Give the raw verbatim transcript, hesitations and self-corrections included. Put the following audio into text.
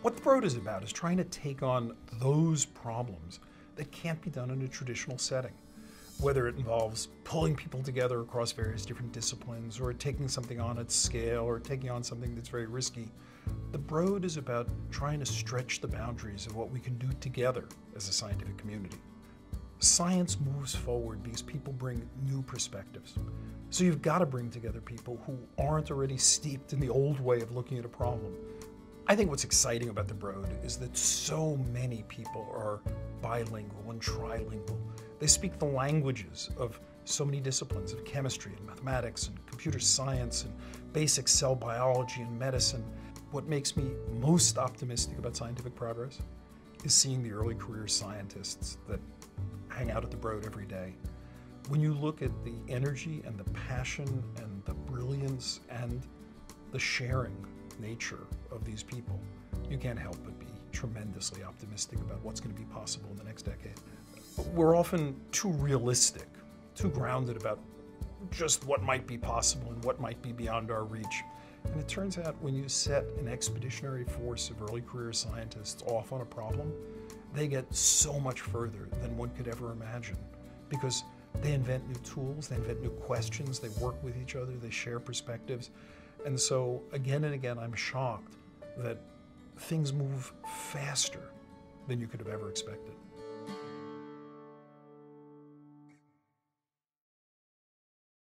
What the Broad is about is trying to take on those problems that can't be done in a traditional setting, whether it involves pulling people together across various different disciplines, or taking something on at scale, or taking on something that's very risky. The Broad is about trying to stretch the boundaries of what we can do together as a scientific community. Science moves forward because people bring new perspectives. So you've got to bring together people who aren't already steeped in the old way of looking at a problem. I think what's exciting about the Broad is that so many people are bilingual and trilingual. They speak the languages of so many disciplines, of chemistry and mathematics and computer science and basic cell biology and medicine. What makes me most optimistic about scientific progress is seeing the early career scientists that hang out at the Broad every day. When you look at the energy and the passion and the brilliance and the sharing nature of these people, you can't help but be tremendously optimistic about what's going to be possible in the next decade. We're often too realistic, too grounded about just what might be possible and what might be beyond our reach. And it turns out when you set an expeditionary force of early career scientists off on a problem, they get so much further than one could ever imagine, because they invent new tools, they invent new questions, they work with each other, they share perspectives. And so again and again, I'm shocked that things move faster than you could have ever expected.